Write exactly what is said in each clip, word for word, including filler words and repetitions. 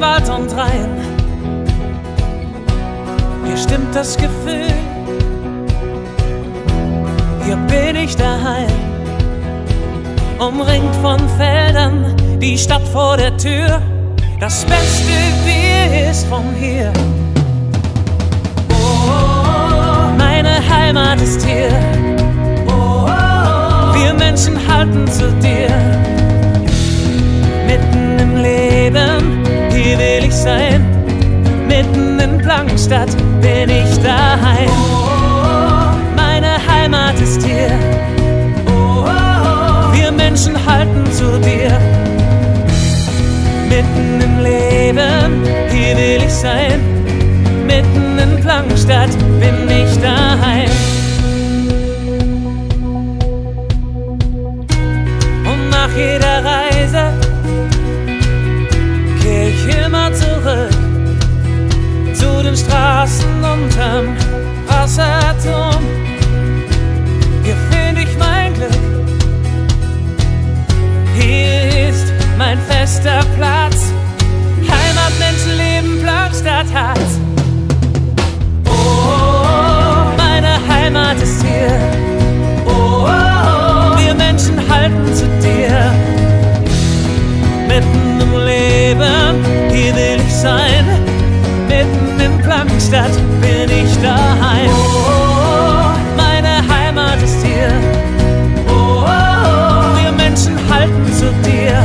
Wald und Rhein. Hier stimmt das Gefühl, hier bin ich daheim. Umringt von Feldern, die Stadt vor der Tür. Das beste Bier ist von hier. Oh, meine Heimat ist hier. Oh, wir Menschen halten zu dir. Mitten im Leben, hier will ich sein. Mitten in Plankstadt bin ich daheim. Oh, meine Heimat ist hier. Oh, wir Menschen halten zu dir. Mitten im Leben, hier will ich sein. Mitten in Plankstadt bin ich daheim. Und nach jeder Reise kehr ich immer zurück zu den Straßen unterm Wasserturm. Hier find ich mein Glück. Hier ist mein fester Platz. Heimat, Menschen, leben, Plankstadt hat. Oh, meine Heimat ist hier. Oh, wir Menschen halten zu dir. Mitten im Leben, hier will ich sein. Mitten in Plankstadt bin ich daheim. Oh, meine Heimat ist hier. Oh, wir Menschen halten zu dir.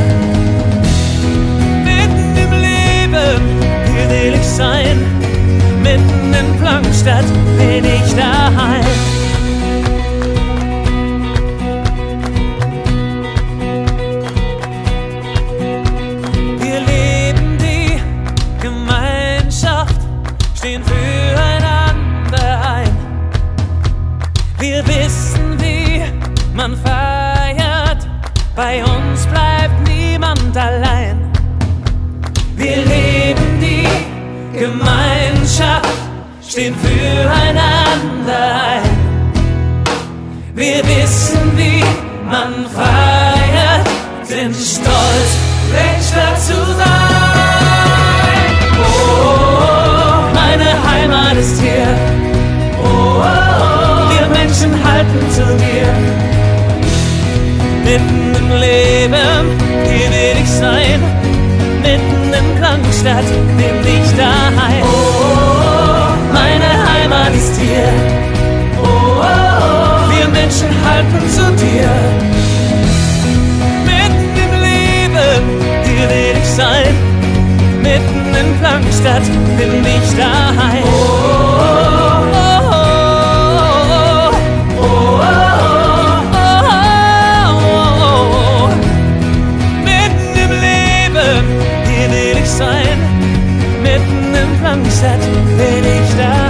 Mitten im Leben, hier will ich sein. Mitten in Plankstadt bin ich daheim. Wir leben die Gemeinschaft, stehen füreinander ein. Wir wissen, wie man feiert, bei uns bleibt niemand allein. Wir leben die Gemeinschaft, stehen füreinander ein. Wir wissen, wie man feiert, sind stolz, Plänkschder zu sein. Oh, meine Heimat ist hier. Oh, wir Menschen halten zu dir. Mitten im Leben, hier will ich sein. Mitten in Plankstadt bin ich daheim. Oh, meine Heimat ist hier. Oh, wir Menschen halten zu dir. Mitten im Leben, hier will ich sein. Mitten in Plankstadt bin ich daheim. Oh, oh, oh, oh, oh, oh, oh. Mitten im Leben, hier will ich sein. Mitten in Plankstadt bin ich daheim.